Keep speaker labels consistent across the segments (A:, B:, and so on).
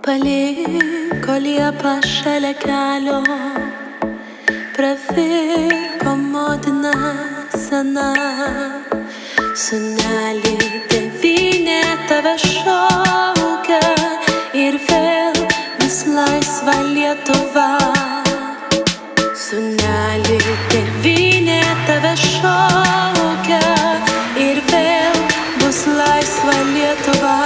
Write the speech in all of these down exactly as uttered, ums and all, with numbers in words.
A: paliko liepą šalia kelio, pravirko motina sena. Sūneli, tėvynė tave šaukia ir vėl bus laisva Lietuva. Sūneli, tėvynė tave šaukia ir vėl bus laisva Lietuva.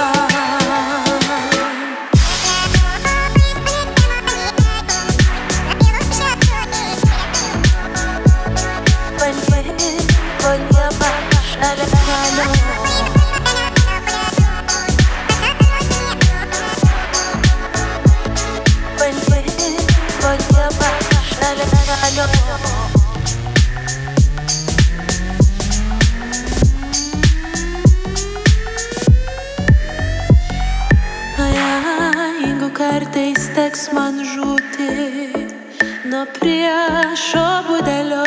A: Jeigu kartais teks man žūti nuo priešo budelio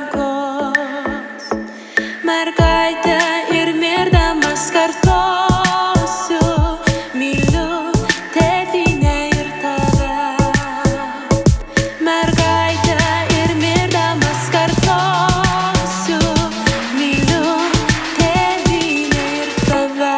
A: rankos, mergaitė ir mirdamas kartosiu, myliu tėvynę ir tave. Mergaitė ir mirdamas kartosiu, myliu tėvynę ir tave.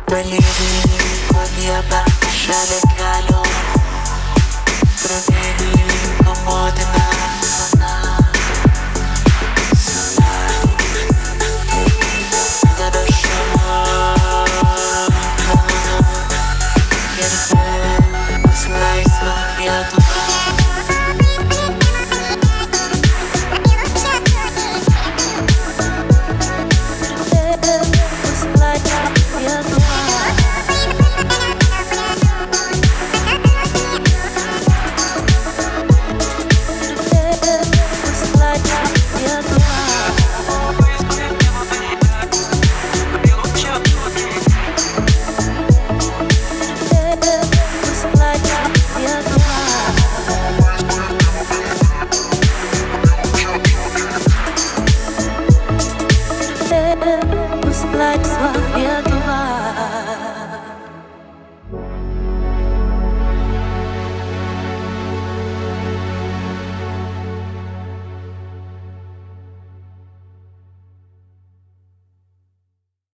A: Paliko liepą šalia kelio, pravirko